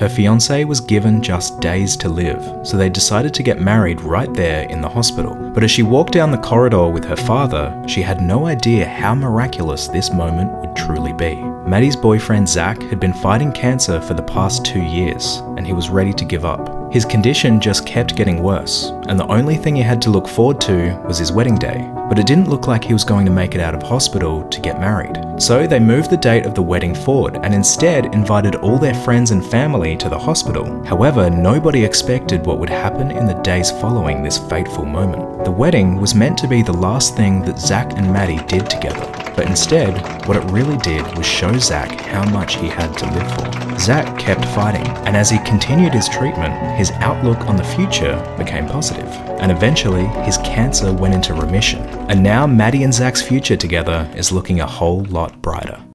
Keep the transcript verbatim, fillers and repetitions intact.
Her fiancé was given just days to live, so they decided to get married right there in the hospital. But as she walked down the corridor with her father, she had no idea how miraculous this moment would truly be. Maddie's boyfriend Zach had been fighting cancer for the past two years, and he was ready to give up. His condition just kept getting worse, and the only thing he had to look forward to was his wedding day. But it didn't look like he was going to make it out of hospital to get married. So they moved the date of the wedding forward and instead invited all their friends and family to the hospital. However, nobody expected what would happen in the days following this fateful moment. The wedding was meant to be the last thing that Zach and Maddie did together. But instead, what it really did was show Zach how much he had to live for. Zach kept fighting, and as he continued his treatment, his outlook on the future became positive. And eventually, his cancer went into remission. And now Maddie and Zach's future together is looking a whole lot brighter.